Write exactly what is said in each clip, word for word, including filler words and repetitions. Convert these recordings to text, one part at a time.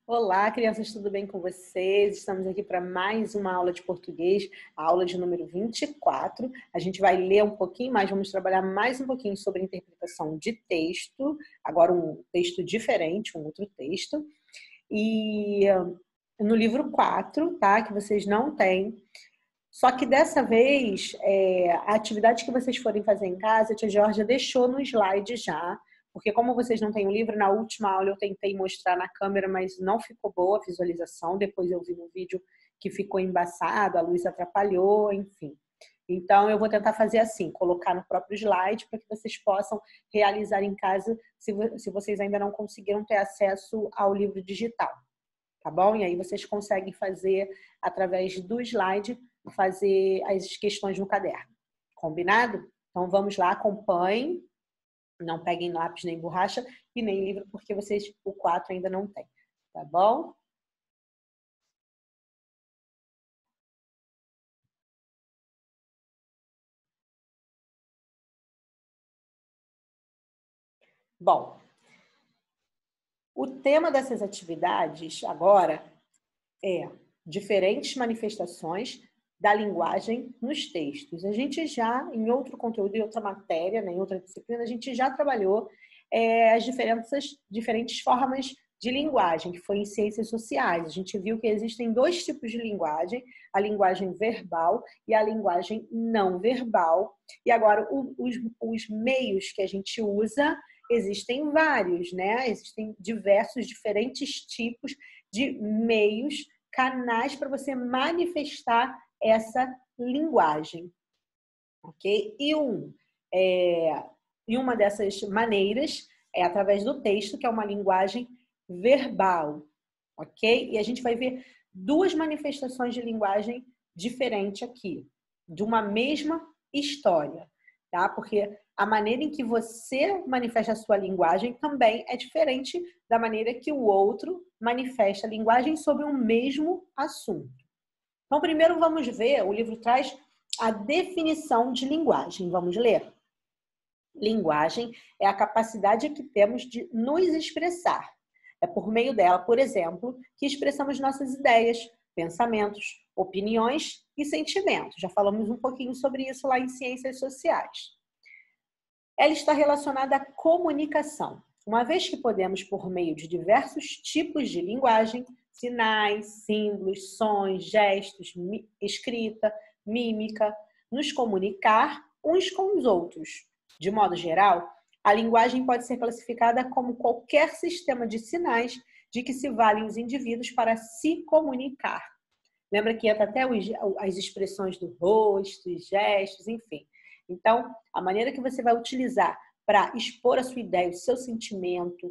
Olá, crianças, tudo bem com vocês? Estamos aqui para mais uma aula de português, a aula de número vinte e quatro. A gente vai ler um pouquinho mais, vamos trabalhar mais um pouquinho sobre interpretação de texto, agora um texto diferente, um outro texto. E no livro quatro, tá? Que vocês não têm. Só que dessa vez, é, a atividade que vocês forem fazer em casa, a tia Georgia deixou no slide já. Porque como vocês não têm o livro, na última aula eu tentei mostrar na câmera, mas não ficou boa a visualização. Depois eu vi no vídeo que ficou embaçado, a luz atrapalhou, enfim. Então eu vou tentar fazer assim, colocar no próprio slide para que vocês possam realizar em casa se, se vocês ainda não conseguiram ter acesso ao livro digital. Tá bom? E aí vocês conseguem fazer, através do slide, fazer as questões no caderno. Combinado? Então vamos lá, acompanhem. Não peguem lápis nem borracha e nem livro, porque vocês, o quatro ainda não tem, tá bom? Bom, o tema dessas atividades agora é diferentes manifestações da linguagem nos textos. A gente já, em outro conteúdo, em outra matéria, né, em outra disciplina, a gente já trabalhou é, as diferenças, diferentes formas de linguagem, que foi em ciências sociais. A gente viu que existem dois tipos de linguagem, a linguagem verbal e a linguagem não verbal. E agora, o, os, os meios que a gente usa, existem vários, né? Existem diversos, diferentes tipos de meios, canais para você manifestar essa linguagem, ok? E, um, é, e uma dessas maneiras é através do texto, que é uma linguagem verbal, ok? E a gente vai ver duas manifestações de linguagem diferente aqui, de uma mesma história, tá? Porque a maneira em que você manifesta a sua linguagem também é diferente da maneira que o outro manifesta a linguagem sobre o mesmo assunto. Então, primeiro vamos ver, o livro traz a definição de linguagem. Vamos ler? Linguagem é a capacidade que temos de nos expressar. É por meio dela, por exemplo, que expressamos nossas ideias, pensamentos, opiniões e sentimentos. Já falamos um pouquinho sobre isso lá em Ciências Sociais. Ela está relacionada à comunicação, uma vez que podemos, por meio de diversos tipos de linguagem, sinais, símbolos, sons, gestos, escrita, mímica, nos comunicar uns com os outros. De modo geral, a linguagem pode ser classificada como qualquer sistema de sinais de que se valem os indivíduos para se comunicar. Lembra que entra até as expressões do rosto, gestos, enfim. Então, a maneira que você vai utilizar para expor a sua ideia, o seu sentimento,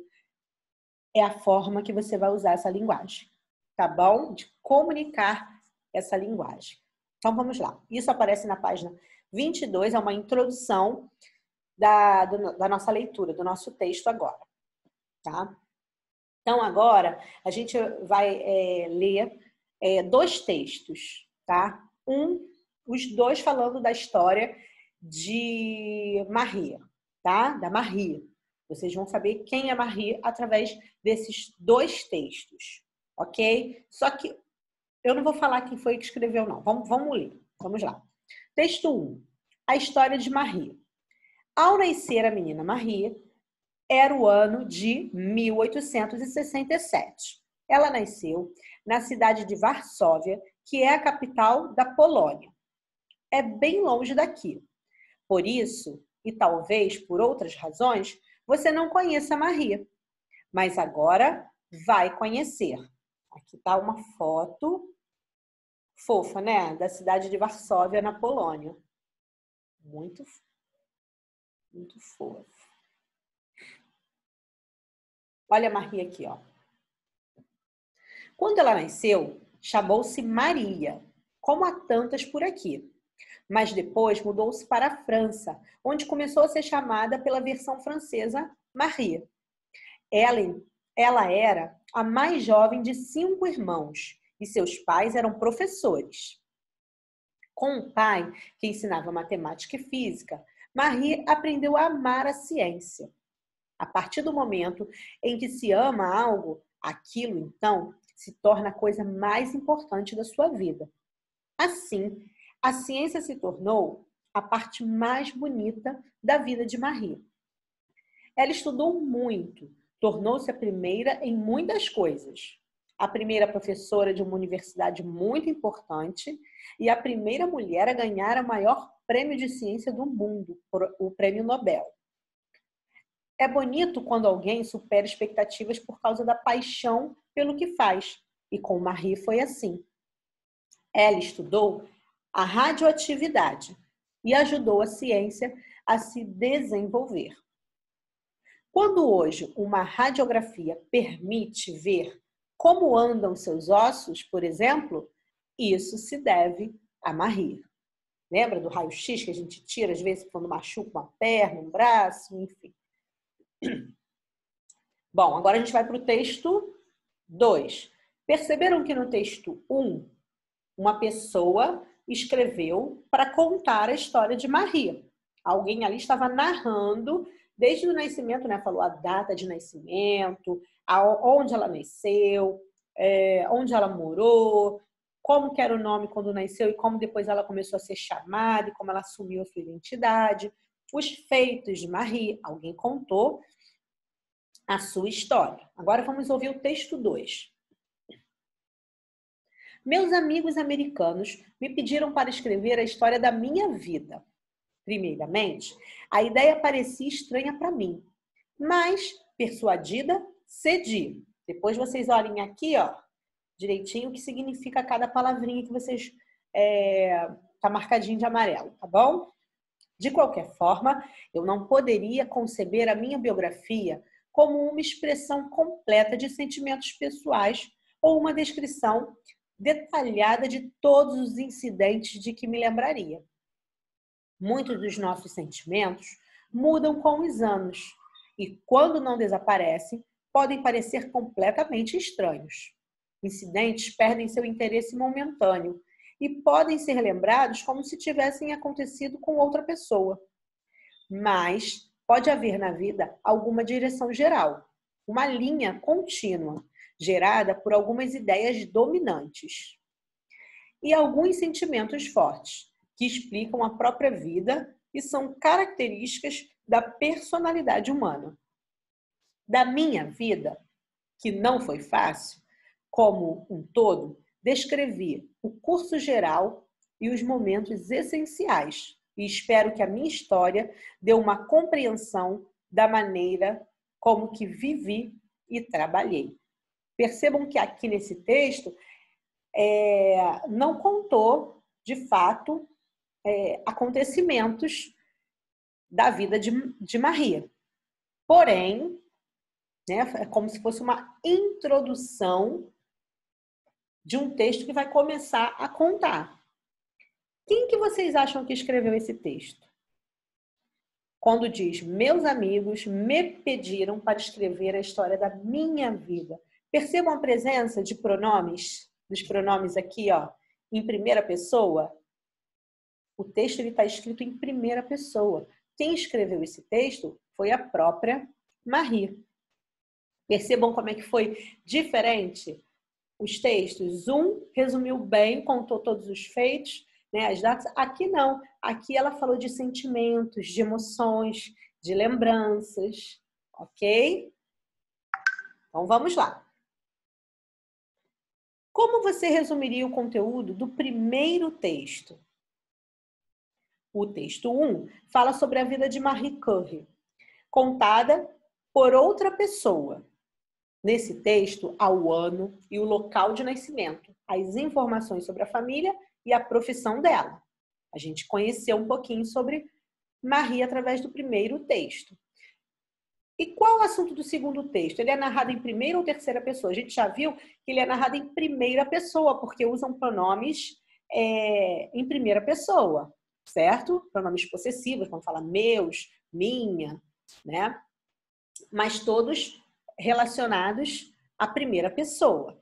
é a forma que você vai usar essa linguagem, tá bom? De comunicar essa linguagem. Então, vamos lá. Isso aparece na página vinte e dois, é uma introdução da, do, da nossa leitura, do nosso texto agora, tá? Então, agora, a gente vai é, ler é, dois textos, tá? Um, os dois falando da história de Marie, tá? Da Marie. Vocês vão saber quem é Marie através desses dois textos, ok? Só que eu não vou falar quem foi que escreveu, não. Vamos, vamos ler. Vamos lá. Texto um. A história de Marie. Ao nascer a menina Marie, era o ano de mil oitocentos e sessenta e sete. Ela nasceu na cidade de Varsóvia, que é a capital da Polônia. É bem longe daqui. Por isso, e talvez por outras razões, você não conheça Marie. Mas agora vai conhecer. Aqui está uma foto fofa, né? Da cidade de Varsóvia, na Polônia. Muito, muito fofa. Olha a Marie aqui, ó. Quando ela nasceu, chamou-se Maria, como há tantas por aqui. Mas depois mudou-se para a França, onde começou a ser chamada pela versão francesa Marie. Ela, ela era a mais jovem de cinco irmãos e seus pais eram professores. Com o pai, que ensinava matemática e física, Marie aprendeu a amar a ciência. A partir do momento em que se ama algo, Aquilo, então, se torna a coisa mais importante da sua vida. Assim, a ciência se tornou a parte mais bonita da vida de Marie. Ela estudou muito, tornou-se a primeira em muitas coisas. A primeira professora de uma universidade muito importante e a primeira mulher a ganhar o maior prêmio de ciência do mundo, o Prêmio Nobel. É bonito quando alguém supera expectativas por causa da paixão pelo que faz. E com Marie foi assim. Ela estudou a radioatividade e ajudou a ciência a se desenvolver. Quando hoje uma radiografia permite ver como andam seus ossos, por exemplo, isso se deve a Marie. Lembra do raio-x que a gente tira às vezes quando machuca uma perna, um braço, enfim. Bom, agora a gente vai para o texto dois. Perceberam que no texto um, uma pessoa escreveu para contar a história de Marie. Alguém ali estava narrando desde o nascimento, né? Falou a data de nascimento, onde ela nasceu, é, onde ela morou, como que era o nome quando nasceu e como depois ela começou a ser chamada e como ela assumiu a sua identidade. Os feitos de Marie, alguém contou a sua história. Agora vamos ouvir o texto dois. Meus amigos americanos me pediram para escrever a história da minha vida. Primeiramente, a ideia parecia estranha para mim, mas, persuadida, cedi. Depois vocês olhem aqui, ó, direitinho o que significa cada palavrinha que vocês é, tá marcadinho de amarelo, tá bom? De qualquer forma, eu não poderia conceber a minha biografia como uma expressão completa de sentimentos pessoais ou uma descrição detalhada de todos os incidentes de que me lembraria. Muitos dos nossos sentimentos mudam com os anos e, quando não desaparecem, podem parecer completamente estranhos. Incidentes perdem seu interesse momentâneo e podem ser lembrados como se tivessem acontecido com outra pessoa. Mas pode haver na vida alguma direção geral, uma linha contínua, gerada por algumas ideias dominantes. E alguns sentimentos fortes, que explicam a própria vida e são características da personalidade humana. Da minha vida, que não foi fácil, como um todo, descrevi o curso geral e os momentos essenciais, e espero que a minha história dê uma compreensão da maneira como que vivi e trabalhei. Percebam que aqui nesse texto é, não contou, de fato, é, acontecimentos da vida de, de Marie. Porém, né, é como se fosse uma introdução de um texto que vai começar a contar. Quem que vocês acham que escreveu esse texto? Quando diz, meus amigos me pediram para escrever a história da minha vida. Percebam a presença de pronomes, dos pronomes aqui, ó, em primeira pessoa? O texto está escrito em primeira pessoa. Quem escreveu esse texto foi a própria Marie. Percebam como é que foi diferente os textos. Um resumiu bem, contou todos os feitos, né, as datas. Aqui não. Aqui ela falou de sentimentos, de emoções, de lembranças. Ok? Então vamos lá. Como você resumiria o conteúdo do primeiro texto? O texto um fala sobre a vida de Marie Curie, contada por outra pessoa. Nesse texto, há o ano e o local de nascimento, as informações sobre a família e a profissão dela. A gente conheceu um pouquinho sobre Marie através do primeiro texto. E qual o assunto do segundo texto? Ele é narrado em primeira ou terceira pessoa? A gente já viu que ele é narrado em primeira pessoa, porque usam pronomes é, em primeira pessoa, certo? Pronomes possessivos, como fala meus, minha, né? Mas todos relacionados à primeira pessoa.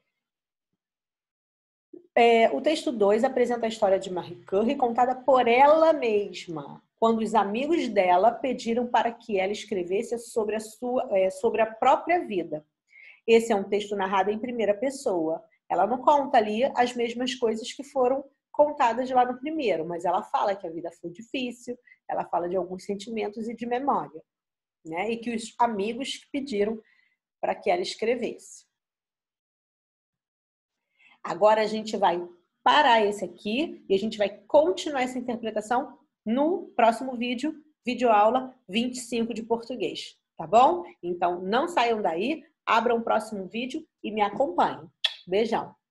É, o texto dois apresenta a história de Marie Curie contada por ela mesma, quando os amigos dela pediram para que ela escrevesse sobre a, sua, é, sobre a própria vida. Esse é um texto narrado em primeira pessoa. Ela não conta ali as mesmas coisas que foram contadas lá no primeiro, mas ela fala que a vida foi difícil, ela fala de alguns sentimentos e de memória, né? E que os amigos pediram para que ela escrevesse. Agora a gente vai parar esse aqui e a gente vai continuar essa interpretação no próximo vídeo, videoaula vinte e cinco de português, tá bom? Então não saiam daí, abram o próximo vídeo e me acompanhem. Beijão!